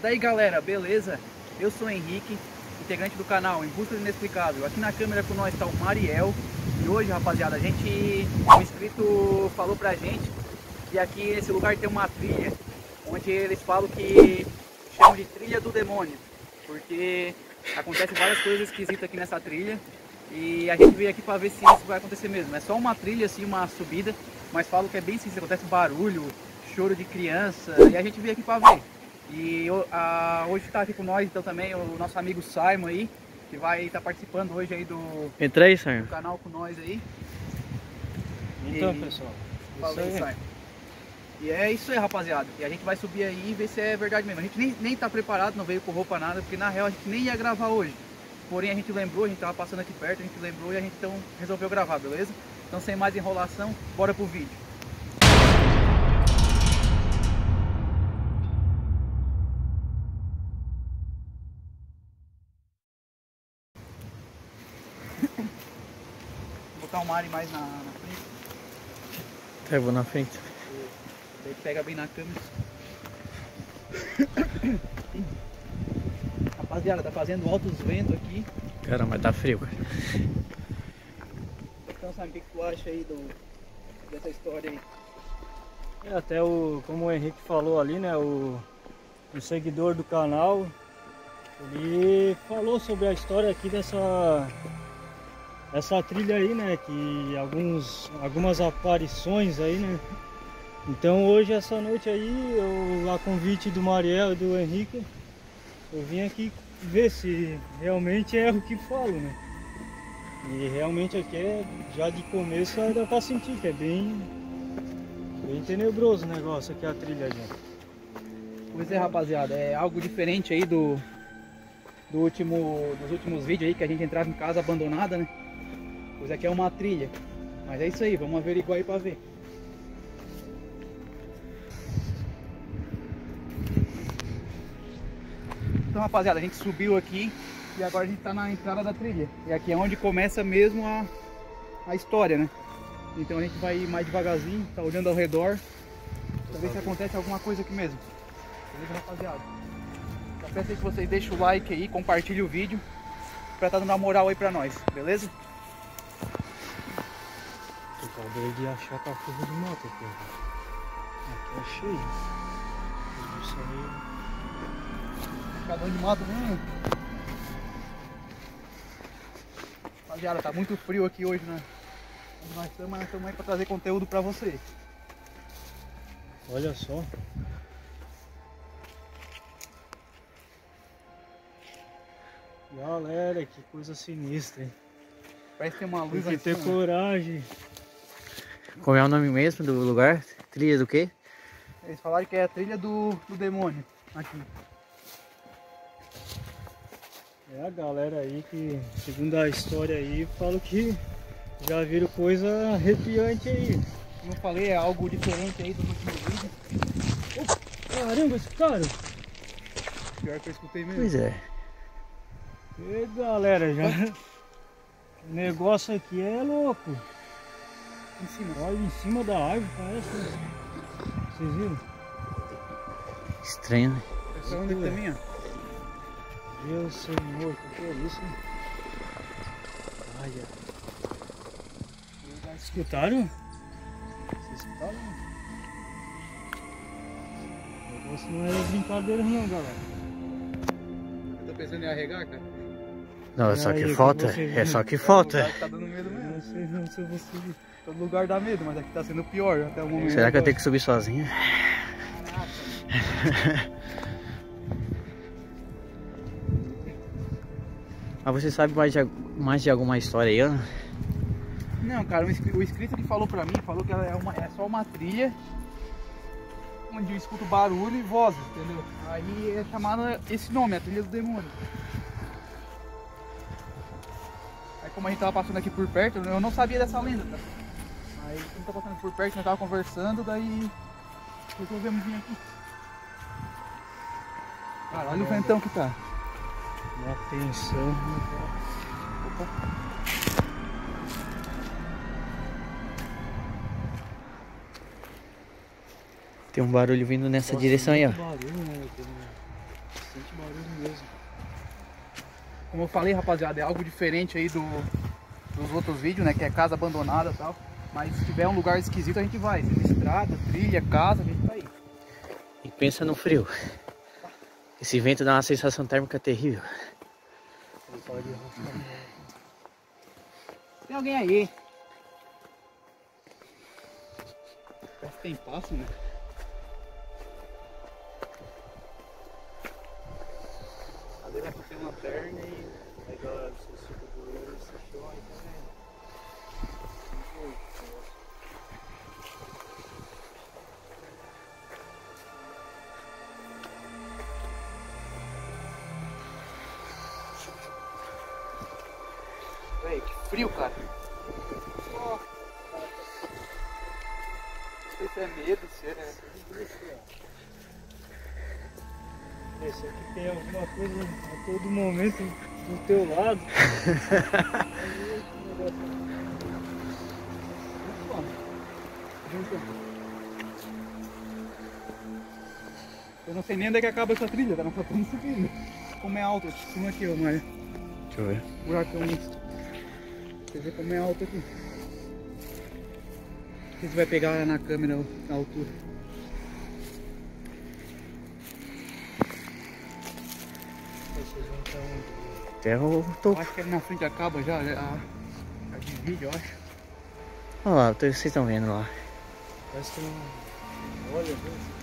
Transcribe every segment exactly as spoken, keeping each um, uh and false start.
Daí galera, beleza? Eu sou o Henrique, integrante do canal Em Busca do Inexplicável. Aqui na câmera com nós está o Mariel. E hoje, rapaziada, a gente, um inscrito falou pra gente que aqui nesse lugar tem uma trilha, onde eles falam que chamam de trilha do demônio, porque acontecem várias coisas esquisitas aqui nessa trilha. E a gente veio aqui para ver se isso vai acontecer mesmo. É só uma trilha, assim, uma subida, mas falam que é bem simples, acontece barulho, choro de criança, e a gente veio aqui para ver. E a, hoje está aqui com nós então também o nosso amigo Simon aí, que vai estar tá participando hoje aí do, Entra aí, Simon. do canal com nós aí. Então, e, pessoal, fala aí, Simon. E é isso aí, rapaziada. E a gente vai subir aí e ver se é verdade mesmo. A gente nem, nem tá preparado, não veio com roupa nada, porque na real a gente nem ia gravar hoje. Porém a gente lembrou, a gente tava passando aqui perto, a gente lembrou e a gente então resolveu gravar, beleza? Então sem mais enrolação, bora pro vídeo. Vou botar o Mari mais na, na frente. Tá, eu vou na frente. Daí pega bem na câmera. Rapaziada, tá fazendo altos ventos aqui. Cara, mas tá frio, cara. Então, sabe o que, que tu acha aí do, dessa história aí? É, até o, como o Henrique falou ali, né, o, o seguidor do canal, ele falou sobre a história aqui dessa essa trilha aí, né, que alguns, algumas aparições aí, né. Então hoje, essa noite aí, eu, a convite do Mariel e do Henrique, eu vim aqui ver se realmente é o que falo, né. E realmente aqui é, já de começo dá pra sentir que é bem, bem tenebroso o negócio aqui, a trilha, gente. Pois é, rapaziada, é algo diferente aí do, do último, dos últimos vídeos aí que a gente entrava em casa abandonada, né? Pois aqui é uma trilha, mas é isso aí, vamos averiguar aí pra ver. Então, rapaziada, a gente subiu aqui e agora a gente tá na entrada da trilha. E aqui é onde começa mesmo a, a história, né? Então a gente vai ir mais devagarzinho, tá olhando ao redor pra ver se acontece alguma coisa aqui mesmo. Beleza, rapaziada? Já peço aí que vocês deixem o like aí, compartilhem o vídeo pra tá dando uma moral aí pra nós, beleza? Eu acabei de achar cachorro de moto aqui. Aqui é cheio. Isso aí. Cada um de moto, né? Rapaziada, tá muito frio aqui hoje, né? Onde nós estamos, mas nós estamos aí pra trazer conteúdo pra vocês. Olha só. Galera, que coisa sinistra, hein? Parece que tem uma luz Tem que ter aqui, né? coragem. Como é o nome mesmo do lugar? Trilha do quê? Eles falaram que é a trilha do, do demônio aqui. É a galera aí que, segundo a história aí, falam que já viram coisa arrepiante aí. Como eu falei, é algo diferente aí dos últimos vídeos. Oh, caramba, esse cara! Pior que eu escutei mesmo. Pois é. E galera, já... O negócio aqui é louco. Em cima. Olha em cima da árvore, parece. Vocês viram? Estranho, né? Essa onda aqui também, ó. Meu Senhor, o que, que é isso? Olha. Escutaram? Vocês escutaram? O negócio não é brincadeira não, galera. Eu tô pensando em arregar, cara. Não, é só Aí, que que falta. você É viu? só que Todo falta. lugar tá dando medo mesmo. Não sei não se você... Todo lugar dá medo, mas aqui tá sendo pior até o momento. Será que eu tenho que subir sozinho? Mas você sabe mais de, mais de alguma história aí, ó? Não, cara, o inscrito, o inscrito que falou pra mim, falou que é, uma, é só uma trilha onde eu escuto barulho e vozes, entendeu? Aí é chamado esse nome, a trilha do demônio. Aí como a gente tava passando aqui por perto, eu não sabia dessa lenda, tá? Aí quando tá passando por perto, nós tava conversando, daí resolvemos vir aqui. Cara, olha o ventão que tá. Atenção. Opa. Tem um barulho vindo nessa Nossa, direção aí, ó. muito barulho, né? Bastante barulho mesmo. Como eu falei, rapaziada, é algo diferente aí do, dos outros vídeos, né? Que é casa abandonada e tal. Mas se tiver um lugar esquisito, a gente vai. Seja estrada, trilha, casa, a gente tá aí. E pensa no frio. Esse vento dá uma sensação térmica terrível. Tem alguém aí? Parece que tem passo, né? Ali vai ter uma lanterna e... Agora, se fica doendo, esse show aí também. Véi, que frio, cara. Oh. Não sei se é medo, se é... Esse aqui tem alguma coisa a todo momento do teu lado. Eu não sei nem onde é que acaba essa trilha, tá? Nós só estamos subindo. Como é alto, como aqui, ó, Maia. Deixa eu ver. Buracão nisso. Você vê como é alto aqui. Não sei se vai pegar na câmera a altura. Vocês vão pra onde? Até o Eu topo. acho que ali na frente acaba já, a, a divide, eu acho. Olha lá, vocês estão vendo lá. Parece que não... Olha, viu?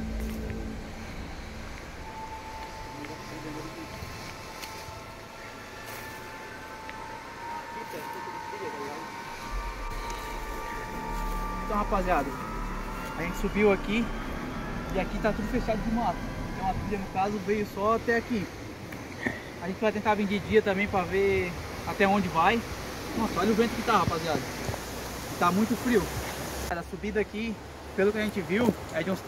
Então, rapaziada, a gente subiu aqui e aqui tá tudo fechado de mato. Então a trilha, no caso, veio só até aqui. A gente vai tentar vir de dia também pra ver até onde vai. Nossa, olha o vento que tá, rapaziada. Tá muito frio. A subida aqui, pelo que a gente viu, é de uns...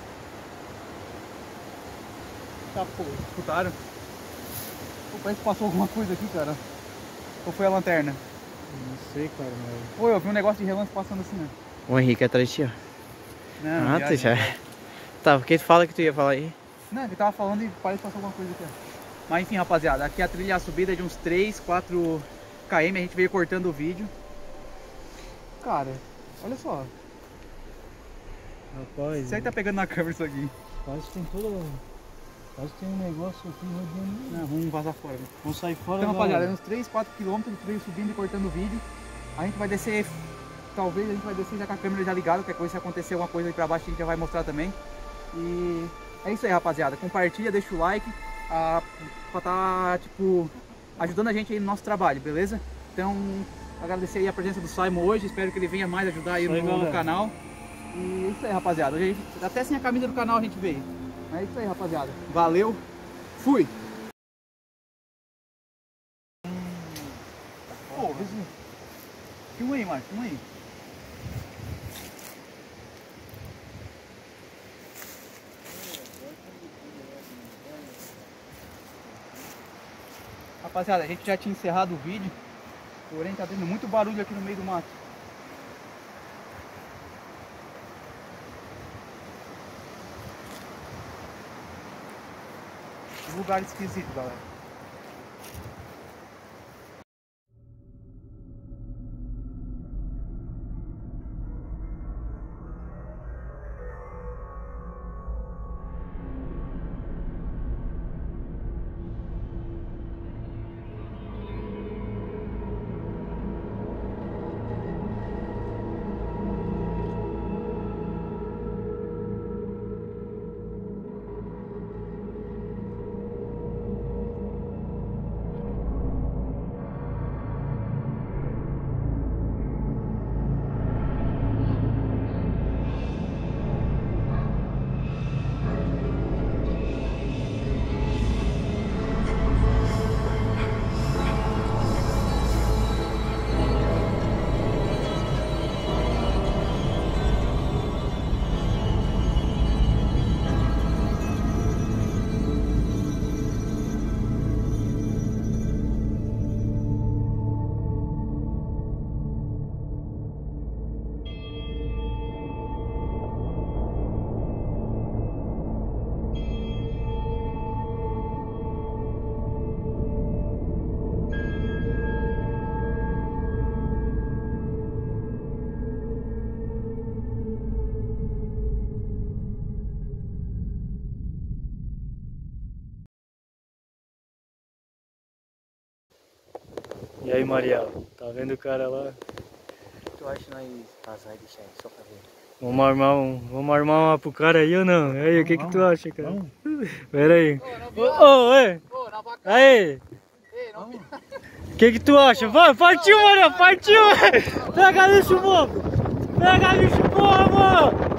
Tá, pô, escutaram? Pô, parece que passou alguma coisa aqui, cara. Ou foi a lanterna? Não sei, cara, mas... Pô, eu vi um negócio de relance passando assim, né? O Henrique atrás de ti, ó. Não, Ah, tu já. Tá, porque tu fala que tu ia falar aí. Não, ele tava falando e parece que passou alguma coisa aqui. Mas enfim, rapaziada, aqui a trilha, a subida é de uns três, quatro quilômetros, a gente veio cortando o vídeo. Cara, olha só. Rapaz... Será que tá pegando na câmera isso aqui? Quase tem toda... Quase tem um negócio aqui rodando. Não, vamos vazar fora. Né? Vamos sair fora. Então, agora. rapaziada, é uns três, quatro quilômetros, veio subindo e cortando o vídeo. A gente vai descer, talvez a gente vai descer já com a câmera já ligada, qualquer coisa, se acontecer alguma coisa aí pra baixo a gente já vai mostrar também. E é isso aí, rapaziada. Compartilha, deixa o like, a, pra tá, tipo, ajudando a gente aí no nosso trabalho, beleza? Então, agradecer aí a presença do Simon hoje, espero que ele venha mais ajudar aí, aí no, no canal. E é isso aí, rapaziada. Hoje, até sem a camisa do canal a gente veio. É isso aí, rapaziada. Valeu, fui! Pô, filma aí, Marcos, filma aí. Rapaziada, a gente já tinha encerrado o vídeo, porém tá tendo muito barulho aqui no meio do mato. Lugar esquisito, galera. E aí, Mariel, tá vendo o cara lá? O que tu acha nós vazar e deixar ele só pra ver? Vamos armar, um, vamos armar uma pro cara aí ou não? Aí, o que que tu acha, cara? Vamos. Pera aí. Ô, ô, ei! Aí! O que que tu acha? Vai, partiu, Mariel, partiu! Pega bicho, bobo! Pega bicho, bobo!